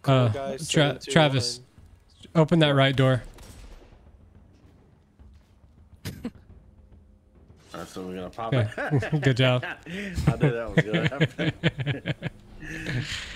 Cool, guys. 7, 2, Travis, 1. open that right door. So we're gonna pop Okay. it. Good job. I knew that was good.